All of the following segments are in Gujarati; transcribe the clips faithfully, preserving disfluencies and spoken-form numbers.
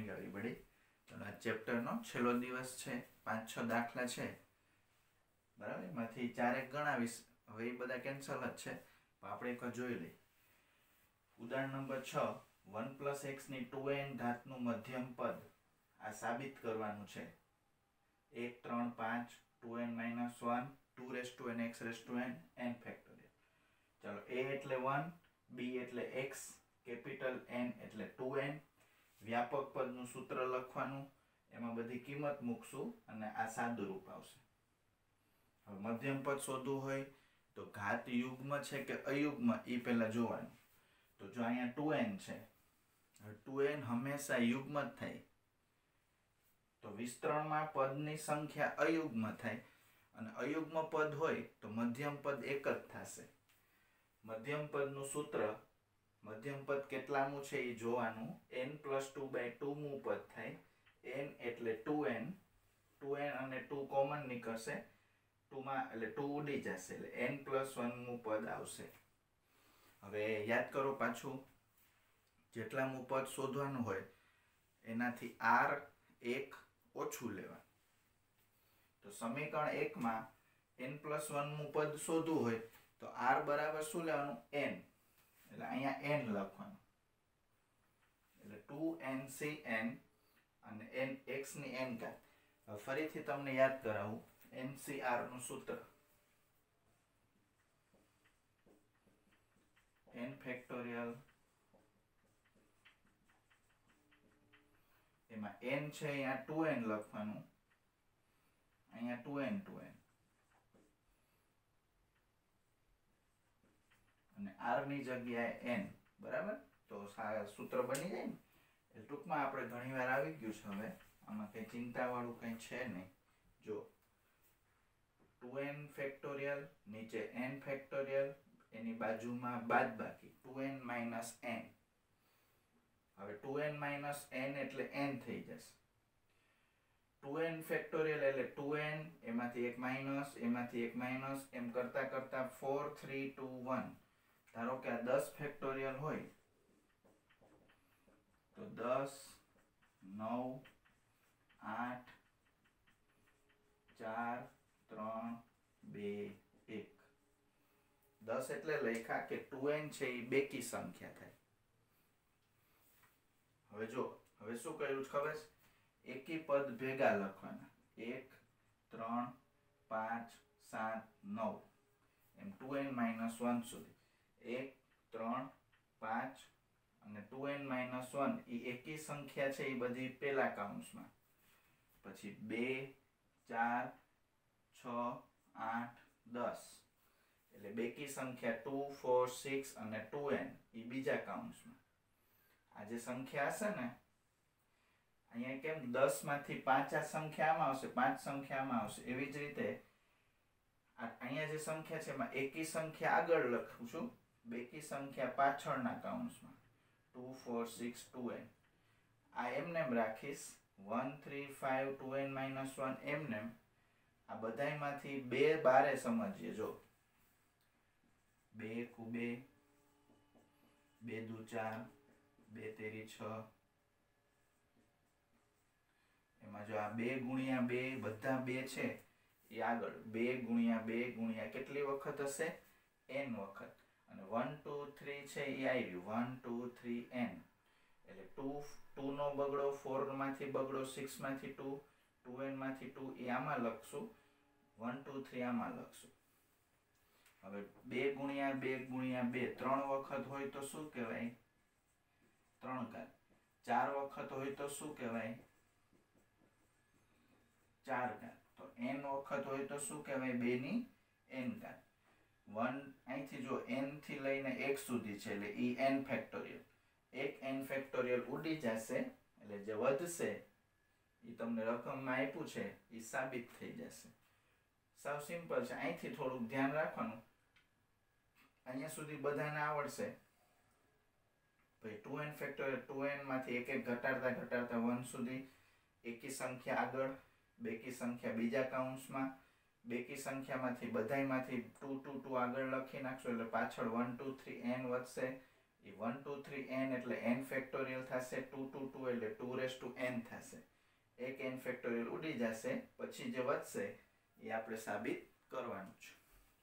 Morning everybody. તો આ ચેપ્ટરનો છેલ્લો દિવસ છે. પાંચ છ દાખલા છે બરાબર, એમાંથી ચારેક ગણાવીશ. હવે એ બધા કેન્સલ જ છે, પણ આપણે એક જોઈ લઈએ. ઉદાહરણ નંબર છ, વન પ્લસ એક્સ ની ટુ એન ઘાતનું મધ્યમ પદ આ સાબિત કરવાનું છે. એક ત્રણ પાંચ two n minus one two raise two n x raise two n n factorial. ચાલો, એ એટલે વન, બી એટલે એક્સ, કેપિટલ એન એટલે ટુ એન. વ્યાપક પદનું સૂત્ર લખવાનું, એમાં બધી કિંમત મૂકશું અને આ સાદું રૂપ આવશે. હવે મધ્યમ પદ શોધવું હોય તો ઘાત યુગ્મ છે કે અયુગ્મ એ પહેલા જોવાનું. તો જો અહીંયા ટુ એન છે, હવે ટુ એન હંમેશા યુગ્મ જ થાય. તો વિસ્તરણમાં પદની સંખ્યા અયુગ્મ થાય, અને અયુગ્મ પદ હોય તો મધ્યમ પદ એક જ થશે. મધ્યમ પદનું સૂત્ર, મધ્યમ પદ કેટલામું છે એ જોવાનું. N plus two by two મું પદ થાય. એન એટલે ટુ એન, ટુ એન અને ટુ કોમન નીકળશે, ટુમાં એટલે ટુ ઉડી જશે, એટલે એન પ્લસ વન મું પદ આવશે. હવે યાદ કરો પાછું, જેટલામું પદ શોધવાનું હોય એનાથી આર એક ઓછું લેવાનું. તો સમીકરણ એકમાં એન પ્લસ વન મું પદ શોધવું હોય તો આર બરાબર શું લેવાનું? એન. એટલે અહીંયા એન લખવાનું, એટલે ટુ એન સી એન અને એન એક્સ ની એન ઘાત. હવે ફરીથી તમને યાદ કરાવું એન સી આર નું સૂત્ર. n ફેક્ટોરિયલ, એમાં n છે અહીંયા ટુ એન લખવાનું, અહીંયા ટુ એન ટુ એન, અને r ની જગ્યાએ n. બરાબર, તો સૂત્ર બની જાય ને. એટલે ટૂંકમાં આપણે ઘણી વાર આવી ગયું છે. હવે આમાં કઈ ચિંતા વાળું કઈ છે નહીં. જો ટુ એન ફેક્ટોરિયલ, નીચે n ફેક્ટોરિયલ, એની બાજુમાં બાદબાકી ટુ એન માઇનસ n. હવે ટુ એન માઇનસ n એટલે n થઈ જશે. ટુ એન ફેક્ટોરિયલ એટલે ટુ એન, એમાંથી એક માઇનસ, એમાંથી એક માઇનસ, એમ કરતા કરતા ફોર થ્રી ટુ વન. ધારો કે આ દસ ફેક્ટોરિયલ હોય તો દસ, નવ, આઠ, ચાર, ત્રણ, બે, એક. દસ એટલે લખ્યા કે ટુ એન છે એ બેકી સંખ્યા થાય. હવે જો, હવે શું કર્યું ખબર છે? એકી પદ ભેગા લખવાના. એક, ત્રણ, પાંચ, સાત, નવ, એમ ટુ એન માઇનસ વન સુધી. એક, ત્રણ, પાંચ અને ટુ એન માઇનસ વન એ એકી સંખ્યા છે એ બધી પેલા કાઉન્સમાં. પછી બે, ચાર, છ, આઠ, દસ એટલે બેકી સંખ્યા ટુ, ફોર, સિક્સ અને ટુ એન એ બીજા કાઉન્સમાં. આ જે સંખ્યા હશે ને, અહીંયા કેમ દસ માંથી પાંચ આ સંખ્યામાં આવશે, પાંચ સંખ્યામાં આવશે. એવી જ રીતે અહીંયા જે સંખ્યા છે એમાં એકી સંખ્યા આગળ લખું છું, બેકી સંખ્યા પાછળના કાઉન્સમાં. Two, four, six, two n. આ એમનેમ રાખીશ. One, three, five, two n minus one એમનેમ. આ બધામાંથી બે બારે સમજીએ. જો બે કુ બે, બે દુ ચાર, બે તેરી છ. એમાં જો આ બે ગુણ્યા બે બધા બે છે એ આગળ બે ગુણ્યા બે ગુણ્યા કેટલી વખત હશે? n વખત. અને વન ટુ થ્રી છે એ આવ્યું વન ટુ થ્રી એન. એટલે ટુ ટુ નો બગડો, ફોર માંથી બગડો, સિક્સ માંથી ટુ, ટુ એન માંથી ટુ એ આમાં લખશું, વન ટુ થ્રી આમાં લખશું. હવે બે ગુણ્યા બે ગુણ્યા બે ત્રણ વખત હોય તો શું કહેવાય? ત્રણ ઘાત. ચાર વખત હોય તો શું કહેવાય? ચાર ઘાત. તો n વખત હોય તો શું કહેવાય? બે ની n ઘાત. વન અહીંથી જો n થી લઈને એક સુધી છે એટલે ઈ n ફેક્ટોરિયલ. એક n ફેક્ટોરિયલ ઉડી જશે એટલે જે વધશે એ તમને રકમમાં આપ્યું છે એ સાબિત થઈ જશે. સાવ સિમ્પલ છે. અહીંથી થોડુંક ધ્યાન રાખવાનું. અહીંયા સુધી બધાને આવડશે. ભાઈ two n factorial, two n માંથી એક એક ઘટાડતા ઘટાડતા વન સુધી, એકી સંખ્યા આગળ, બેકી સંખ્યા બીજા કાઉન્સમાં, બેકી સંખ્યામાંથી બધાયમાંથી ટુ ટુ ટુ આગળ લખી નાખશો એટલે પાછળ વન ટુ થ્રી એન વધશે. એ વન ટુ થ્રી એન એટલે એન ફેક્ટોરિયલ થશે, ટુ ટુ ટુ એટલે ટુ રેસ ટુ એન થશે. એક એન ફેક્ટોરિયલ ઉડી જશે, પછી જે વધશે એ આપણે સાબિત કરવાનું છે.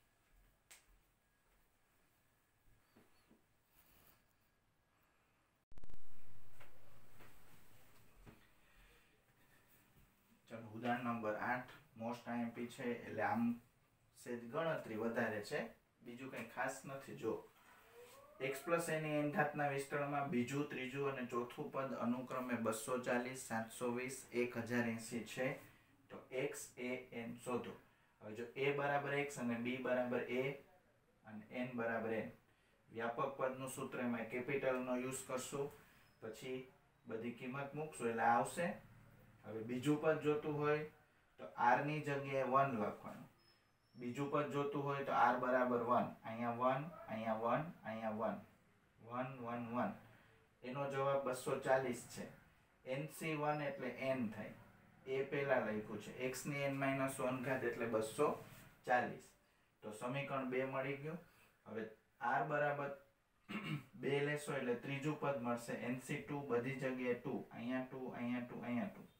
ચાલો ઉદાહરણ નંબર આઠ મોસ્ટ આઈએમપી છે, એટલે આમ સેજ ગણતરી વધારે છે, બીજું કંઈ ખાસ નથી. જો એક્સ પ્લસ એની એન ઘાતના વિસ્તરણમાં બીજું, ત્રીજું અને ચોથું પદ અનુક્રમે બસો ચાલીસ, સાતસો વીસ, એક હજાર એંસી છે, તો એક્સ એ એન શોધો. હવે જો એ બરાબર એક્સ અને બી બરાબર એ અને એન બરાબર એન, વ્યાપક પદનું સૂત્ર એમાં કેપિટલનો યુઝ કરશું, પછી બધી કિંમત મૂકશું એટલે આવશે. હવે બીજું પદ જોતું હોય તો આર ની જગ્યાએ વન લખવાનું, બીજું પદ જોતું હોય તો આર બરાબર વન, અહીંયા વન, અહીંયા વન, અહીંયા વન, વન વન વન. એનો જવાબ બસો ચાલીસ છે. એનસી વન એટલે એન થાય, એ પહેલા લખ્યું છે, એક્સ ની એન માઇનસ વન ઘાત એટલે બસો ચાલીસ. તો સમીકરણ બે મળી ગયું. હવે આર બરાબર બે લેશો એટલે ત્રીજું પદ મળશે, એનસી ટુ બધી જગ્યાએ ટુ, અહીંયા ટુ, અહીંયા ટુ, અહીંયા ટુ,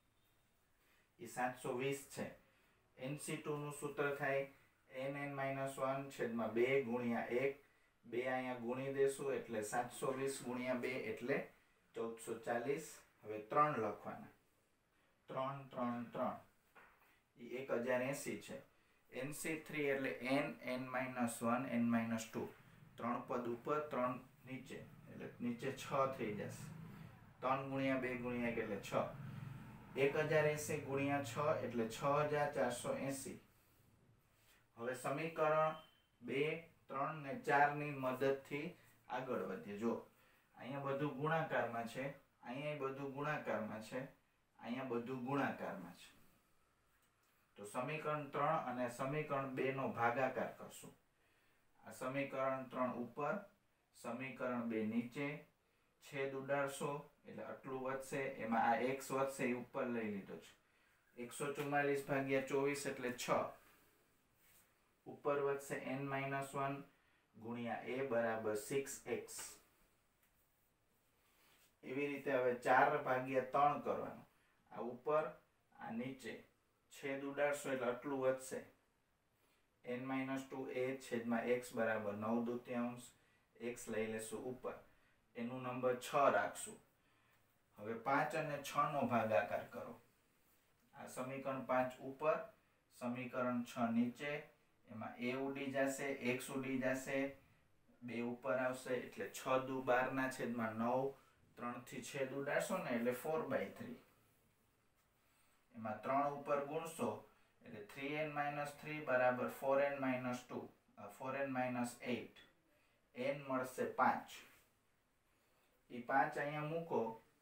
એ સાતસો વીસ છે. એનસી ટુ નું સૂત્ર થાય એન એન માઇનસ વન છેદમાં બે ગુણ્યા એક, બે અહીંયા ગુણી દેશું એટલે સાતસો વીસ ગુણ્યા બે એટલે ચૌદસો ચાલીસ. હવે ત્રણ લખવાના, ત્રણ ત્રણ ત્રણ, એ એક હજાર એંસી છે. એનસી થ્રી એટલે n n minus one n minus two, ત્રણ પદ ઉપર ત્રણ નીચે એટલે નીચે છ થઈ જશે. ત્રણ ગુણ્યા બે ગુણ્યા એક એટલે છ, એક હજાર એંસી ગુણ્યા છ એટલે છ હજાર ચારસો એંસી. હવે સમીકરણ બે, ત્રણ ને ચાર ની મદદથી આગળ વધીએ. જો અહીંયા બધું ગુણાકારમાં છે, અહીંયા બધું ગુણાકારમાં છે, અહીંયા બધું ગુણાકારમાં છે, તો સમીકરણ ત્રણ અને સમીકરણ બે નો ભાગાકાર કરશું. આ સમીકરણ ત્રણ ઉપર, સમીકરણ બે નીચે, છેદ ઉડાડશો એટલે આટલું વધશે, એમાં આ એક્સ વધશે એ ઉપર લઈ લીધો છે. એકસો ચુમ્માલીસ ભાગ્યા ચોવીસ એટલે છ, ઉપર વધશે એન માઇનસ વન ગુણ્યા એ બરાબર સિક્સ એક્સ. એવી રીતે હવે ચાર ભાગ્યા ત્રણ કરવાનું, આ ઉપર આ નીચે, છેદ ઉડાડશો એટલે આટલું વધશે, એન માઇનસ ટુ એ છેદમાં એક્સ બરાબર નવ દૂત્યાંશ, એક્સ લઈ લેશું ઉપર, એનું નંબર છ રાખશું. હવે પાંચ અને છ નો ભાગાકાર કરો. આ સમીકરણ પાંચ ઉપર, સમીકરણ છ નીચે, એમાં એ ઉડી જશે, એક્સ ઉડી જશે, બે ઉપર આવશે એટલે છ દુ બાર ના છેદમાં નવ, ત્રણ થી છેદ ઉડાડશો ને એટલે ફોર બાય થ્રી. એમાં ત્રણ ઉપર ગુણશો એટલે થ્રી એન માઇનસ થ્રી બરાબર four n minus two, four n minus eight, n મળશે પાંચ. એ પાંચ અહીંયા મૂકો,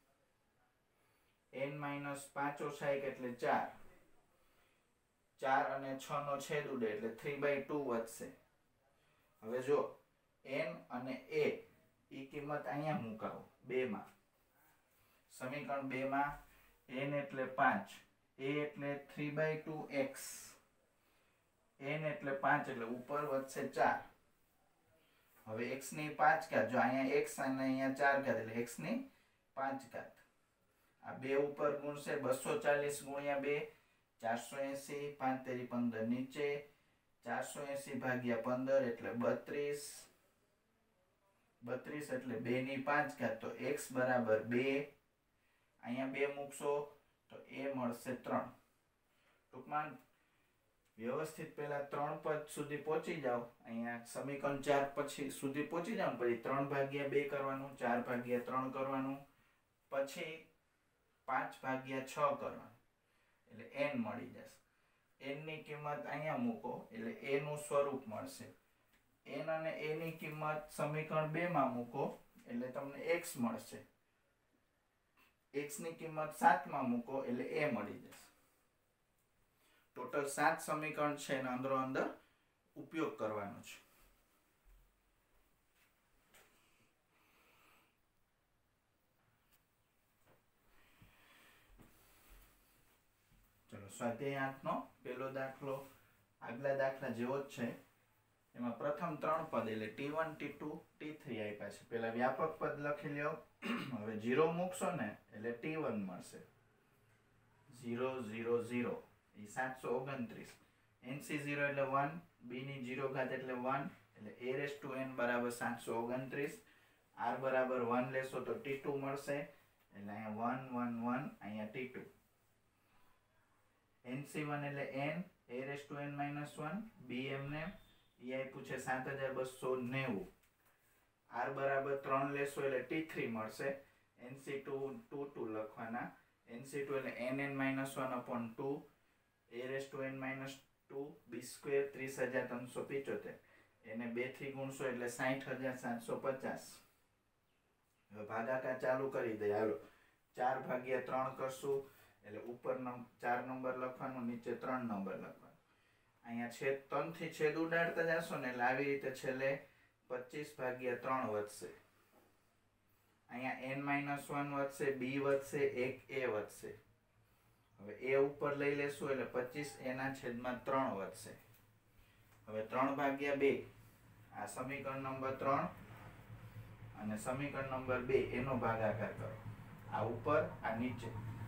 એન માઇનસ પાંચ ઓછા એક એટલે ચાર, ચાર અને છ નો છેદ ઉડે એટલે થ્રી બાય ટુ વધશે. હવે જો એન અને એ એ કિંમત અહીંયા મુકાવો બે માં, સમીકરણ બે માં એન એટલે પાંચ, એ એટલે three by two x, n એટલે પાંચ એટલે ઉપર વધશે ચાર. હવે એક્સ ની પાંચ ઘાત, જો અહીંયા એક્સ અને અહીંયા ચાર ઘાત એટલે એક્સ ની પાંચ ઘાત. આ બે ઉપર ગુણશે, બસો ચાલીસ ગુણ્યા બે ચારસો એંસી, પાંચ તેરી પંદર નીચે, ચારસો એંસી ભાગ્યા પંદર એટલે બત્રીસ, બત્રીસ એટલે બે ની પાંચ ઘાત, તો એક્સ બરાબર બે, અહીંયા બે મૂકશો તો એ મળશે ત્રણ. ટૂંકમાં વ્યવસ્થિત પહેલા ત્રણ પદ સુધી પહોંચી જાઓ, અહીંયા સમીકરણ ચાર પછી સુધી પહોંચી જાઓ, પછી ત્રણ ભાગ્યા બે કરવાનું, ચાર ભાગ્યા ત્રણ કરવાનું, પછી પાંચ ભાગ્યા છ કરવાનું એટલે એન મળી જશે. એન ની કિંમત અહીંયા મૂકો એટલે એ નું સ્વરૂપ મળશે. એન અને એ ની કિંમત સમીકરણ બે માં મૂકો એટલે તમને એક્સ મળશે. એક્સ ની કિંમત સાત માં મૂકો એટલે એ મળી જશે. ટોટલ સાત સમીકરણ છે એનો અંદરો અંદર ઉપયોગ કરવાનો છે. ચલો સ્વાધ્યાય આઠ નો પહેલો દાખલો આગલા દાખલા જેવો જ છે, એમાં પ્રથમ ત્રણ પદ એટલે t one t two t three આપ્યા છે. પેલા વ્યાપક પદ લખી લ્યો. હવે ઝીરો મૂકશો ને એટલે ટી વન મળશે. ઝીરો ઝીરો ઝીરો એ સાતસો ઓગણત્રીસ. એનસી ઝીરો એટલે વન, બી ની ઝીરો ઘાત એટલે વન, એટલે એ રેસ ટુ એન બરાબર સાતસો ઓગણત્રીસ. આર બરાબર વન લેશો તો ટી ટુ મળશે, એટલે અહીંયા વન વન વન, અહીંયા ટી ટુ. એનસી વન એટલે n, a raise two n minus one, b એમને એ આપ્યું છે સાત હજાર બસો નેવું. આર બરાબર ત્રણ લેશો એટલે ટી થ્રી મળશે. એનસી ટુ ટુ ટુ લખવાના. એનસી ટુ એટલે n n minus one upon two, a raise two n minus two, b square ત્રીસ હજાર ત્રણસો પિચોતેર. એને બે થી ગુણશો એટલે સાઠ હજાર સાતસો પચાસ. હવે ભાગાકાર ચાલુ કરી દઈએ. હાલો, ચાર ભાગ્યા ત્રણ કરશું એટલે ઉપર ચાર નંબર લખવાનું, નીચે ત્રણ નંબર લખવાનું. અહીંયા છેદ ત્રણ થી છેદ ઉડાડતા જશો ને એટલે આવી રીતે છેલ્લે પચીસ ભાગ્યા ત્રણ વધશે. અહીંયા એન માઇનસ વન વધશે, બી વધશે, એક એ વધશે. હવે એ ઉપર લઈ લેશું એટલે પચીસ એના છેદમાં ત્રણ વધશે. હવે ત્રણ ભાગ્યા બે, આ સમીકરણ નંબર ત્રણ અને સમીકરણ નંબર બે એનો ભાગાકાર કરો. આ ઉપર, આ નીચે.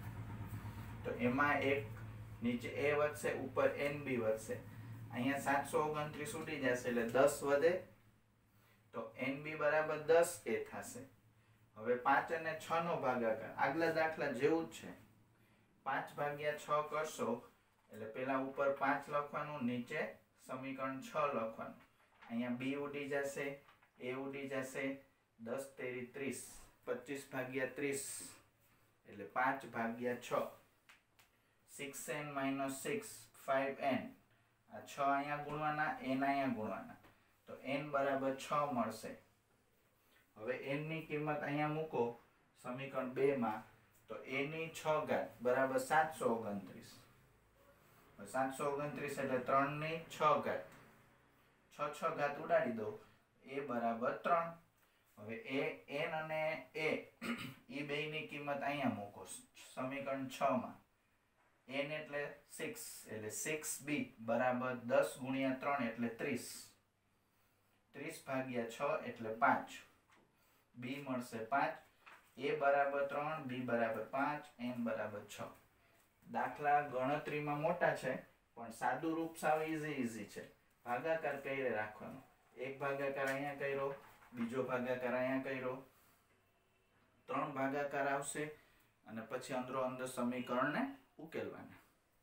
તો એમાં એક નીચે એ વધશે, ઉપર એન બી વધશે. અહીંયા સાતસો ઓગણત્રીસ ઉડી જશે એટલે દસ વધે, તો એન બી બરાબર દસ એ થશે. હવે પાંચ અને છ નો ભાગાકાર આગલા દાખલા જેવું જ છે. પાંચ ભાગ્યા છ કરશો એટલે પેલા ઉપર પાંચ લખવાનું, નીચે સમીકરણ છ લખવાનું. અહીંયા બી ઉડી જશે, એ ઉડી જશે, દસ તેરી ત્રીસ, પચીસ ભાગ્યા ત્રીસ એટલે પાંચ ભાગ્યા છ. Six n minus six, five n. આ છ અહીંયા ગુણવાના, એન અહીંયા ગુણવાના, તો એન બરાબર છ મળશે. હવે એન ની કિંમત અહીંયા મૂકો સમીકરણ બે માં, તો એ ની છ ઘાત બરાબર સાતસો ઓગણત્રીસ. સાતસો ઓગણત્રીસ એટલે ત્રણ ની છ ઘાત, છ છ ઘાત ઉડાડી દો, એ બરાબર ત્રણ. હવે એ એન અને એ એ બે ની કિંમત અહીંયા મૂકો સમીકરણ છ માં. એન એટલે સિક્સ, એટલે સિક્સ બી બરાબર દસ ગુણ્યા ત્રણ એટલે ત્રીસ. ત્રીસ ભાગ્યા છ એટલે પાંચ. બી મળશે પાંચ, એ બરાબર ત્રણ, બી બરાબર પાંચ, એન બરાબર છ. દાખલા ગણતરીમાં મોટા છે પણ સાદું રૂપ સાવ ઈઝી ઈઝી છે. ભાગાકાર કઈ રીતે રાખવાનો? એક ભાગાકાર અહીંયા કર્યો, બીજો ભાગાકાર અહીંયા કર્યો, ત્રણ ભાગાકાર આવશે અને પછી અંદરો અંદર સમીકરણને ઉકેલવાના.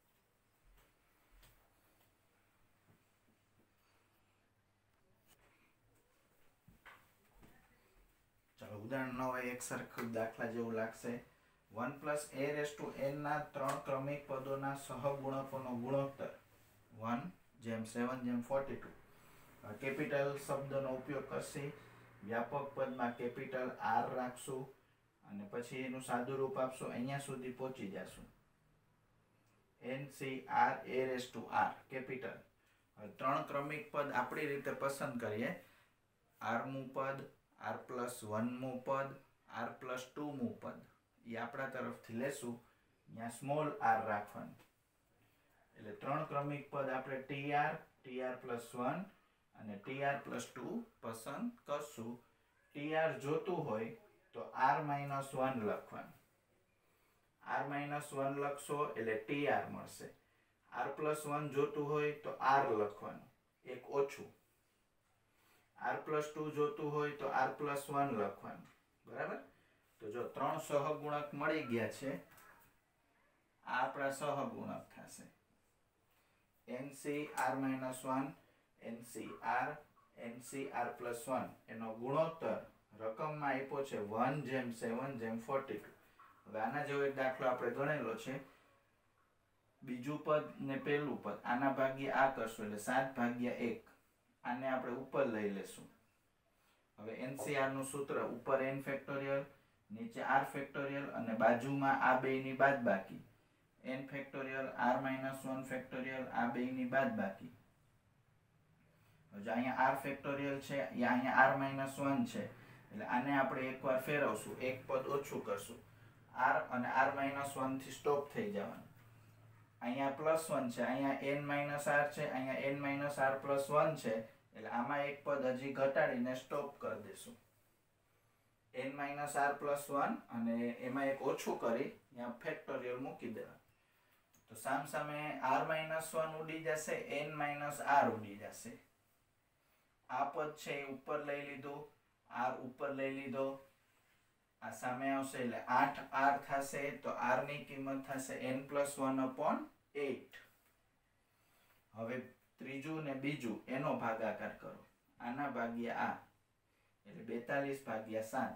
ચાલો ઉદાહરણ નવ એક સરખું દાખલા જેવું લાગશે. One plus a raise two n ના ત્રણ ક્રમિક પદોના સહગુણકોનો ગુણોત્તર વન જેમ સેવન જેમ ફોર્ટી ટુ. કેપિટલ શબ્દનો ઉપયોગ કરશી. વ્યાપક પદમાં કેપિટલ આર રાખશું અને પછી એનું સાદું રૂપ આપશું. અહીંયા સુધી પહોંચી જશું. N c r a raise two r capital. ત્રણ ક્રમિક પદ આપણી રીતે પસંદ કરીએ. આરમું પદ, આર પ્લસ વનમું પદ, આર પ્લસ ટુમું પદ, એ આપણા તરફથી લેશું. અહીંયા સ્મોલ આર રાખવાનું. એટલે ત્રણ ક્રમિક પદ આપણે t r, t r plus one અને ટી આર પ્લસ ટુ પસંદ કરશું. ટી આર જોતું હોય તો આર માઇનસ વન લખવાનું. આર માઇનસ વન લખશો એટલે ટી આર મળશે. આર પ્લસ વન જોતું હોય તો આર લખવાનું, એક ઓછું. આર પ્લસ ટુ જોતું હોય તો આર પ્લસ વન લખવાનું. બરાબર? તો જો ત્રણ સહગુણક મળી ગયા છે, આ આપણા સહગુણક થશે. N c r minus one, n c r, n c r plus one એનો ગુણોત્તર રકમમાં આપ્યો છે વન જેમ સેવન જેમ ફોર્ટી ટુ. હવે આના જેવો એક દાખલો આપણે ગણેલો છે. બીજું પદ ને પેલું પદ આના ભાગ્યે આ કરશું એટલે સાત ભાગ્યા એક. આને આપણે ઉપર લઈ લેશું. હવે એનસીઆર નું સૂત્ર ઉપર n ફેક્ટોરિયલ, નીચે r ફેક્ટોરિયલ અને બાજુમાં આ બે ની બાદબાકી. n factorial r minus one factorial આ બે ની બાદબાકી. જો અહીંયા r ફેક્ટોરિયલ છે, અહીંયા r માઇનસ વન છે, એટલે આને આપણે એકવાર ફેરવશું, એક પદ ઓછું કરશું. r અને r માઇનસ વન થી સ્ટોપ થઈ જવાનું. અહીંયા પ્લસ વન છે, અહીંયા n માઇનસ r છે, અહીંયા n minus r plus one છે, એટલે આમાં એક પદ હજી ઘટાડીને સ્ટોપ કરી દેશું. n minus r plus one અને એમાં એક ઓછું કરી ત્યાં ફેક્ટોરિયલ મૂકી દેવા. તો સામ સામે r માઇનસ વન ઉડી જશે, n માઇનસ આર ઉડી જશે. આ પદ છે એ ઉપર લઈ લીધું, r ઉપર લઈ લીધો, આ સામે આવશે એટલે આઠ આર થશે. તો r ની કિંમત થશે n plus one upon eight. હવે ત્રીજું ને બીજું એનો ભાગાકાર કરો, આના ભાગ્યા આ એટલે બેતાલીસ ભાગ્યા સાત.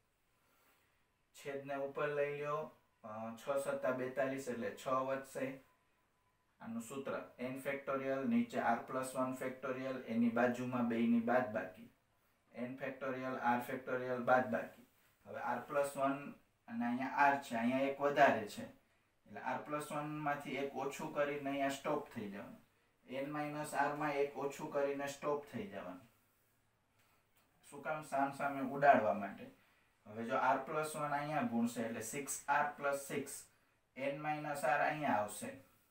છેદને ઉપર લઈ લ્યો, છ સત્તા બેતાલીસ એટલે છ વધશે. આનું સૂત્ર n ફેક્ટોરિયલ, નીચે r પ્લસ વન ફેક્ટોરિયલ, એની બાજુમાં બે ની બાદ બાકી, n ફેક્ટોરિયલ r ફેક્ટોરિયલ બાદ બાકી. હવે r પ્લસ વન અને અહીંયા r છે, અહીંયા એક વધારે છે એટલે r પ્લસ વન માંથી એક ઓછું કરીને અહીંયા સ્ટોપ થઈ જવાનું. n માઇનસ આર માં એક ઓછું કરીને સ્ટોપ થઈ જવાનું. શું કામ? સામ સામે ઉડાડવા માટે. હવે જો r પ્લસ વન અહીંયા ગુણશે એટલે six r plus six, n minus r અહીંયા આવશે,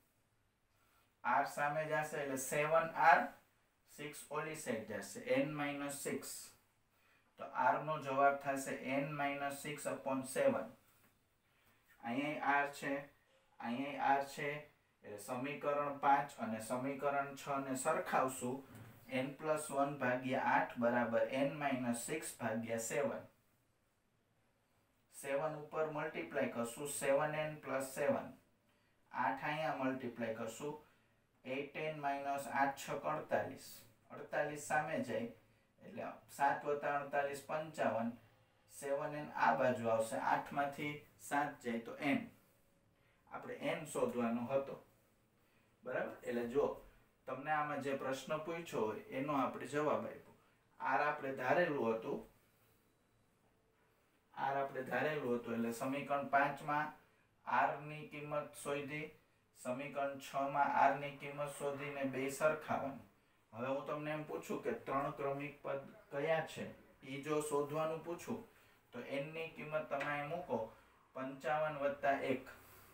r સામે જશે એટલે સેવન આર, સિક્સ ઓલી સાઈડ જશે, n માઇનસ સિક્સ. તો r નો જવાબ થશે n minus six upon seven. અહીંયા r છે, અહીંયા r છે એટલે સમીકરણ પાંચ અને સમીકરણ છ ને સરખાવશું. n પ્લસ વન ભાગ્યા આઠ બરાબર n માઇનસ સિક્સ ભાગ્યા સેવન. સેવન ઉપર મલ્ટીપ્લાય કરશું, સેવન એન પ્લસ સેવન. આઠ અહીંયા મલ્ટીપ્લાય કરશું, એટ એન માઇનસ આઠ છ અડતાલીસ. અડતાલીસ સામે જાય એટલે સાત વત્તા અડતાલીસ પંચાવન. સેવન એન આ બાજુ આવશે, આઠ માંથી સાત જાય તો n. આપણે n શોધવાનો હતો, બરાબર? એટલે જો તમને આમાં જે પ્રશ્ન પૂછ્યો હોય એનો આપણે જવાબ આપ્યો. r આપણે ધારેલું હતું, r આપણે ધારેલું હતું એટલે સમીકરણ પાંચ માં r ની કિંમત શોધી, સમીકરણ છ માં r ની કિંમત શોધીને બે સરખાવવાનું. હવે હું તમને એમ પૂછું કે ત્રણ ક્રમિક પદ કયા છે એ જો શોધવાનું પૂછું તો n ની કિંમત તમે અહીં મૂકો, પંચાવન વત્તા એક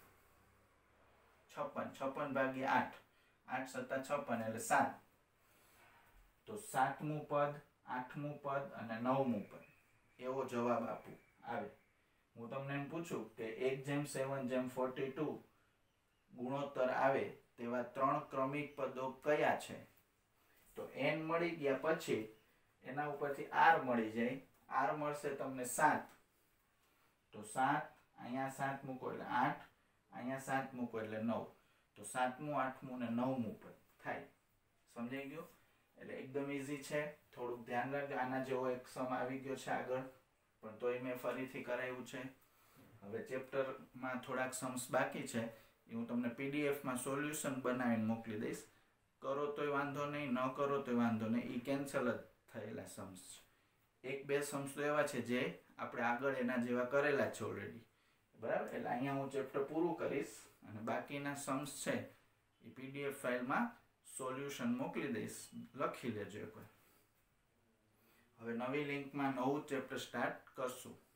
છપ્પન. છપ્પન ભાગ્યા આઠ, આઠ સત્તા છપ્પન એટલે સાત. તો સાતમું પદ, આઠમું પદ અને નવમું પદ એવો જવાબ આપું આવે. હું તમને એમ પૂછું કે એક જેમ સેવન જેમ ફોર્ટી ટુ ગુણોત્તર આવે તેવા ત્રણ ક્રમિક પદો કયા છે? તો n મળી ગયા પછી એના ઉપરથી r મળી જાય. r મળશે તમને સાત. તો સાત, અહીંયા સાત મૂકો એટલે આઠ, અહીંયા સાત મૂકો એટલે નવ. તો સાતમું, આઠમું ને નવમું પદ થાય. સમજાઈ ગયું? એટલે એકદમ ઈઝી છે. થોડુંક ધ્યાન રાખજો. આના જેવો એક સમ આવી ગયો છે આગળ, પણ તોય મેં ફરીથી કરાવ્યું છે. હવે ચેપ્ટરમાં થોડાક સમ્સ બાકી છે એ હું તમને પીડીએફમાં સોલ્યુશન બનાવીને મોકલી દઈશ. કરો તોય વાંધો નહીં, ન કરો તોય વાંધો નહીં, એ કેન્સલ જ થયેલા સમ્સ છે. એક બે સમ્સ તો એવા છે જે આપણે આગળ એના જેવા કરેલા છે ઓલરેડી, બરાબર? એટલે અહીંયા હું ચેપ્ટર પૂરું કરીશ અને બાકીના સમ્સ છે એ પીડીએફ ફાઇલમાં સોલ્યુશન મોકલી દઈશ, લખી લેજો એકવાર. હવે નવી લિંકમાં નવું ચેપ્ટર સ્ટાર્ટ કરશું.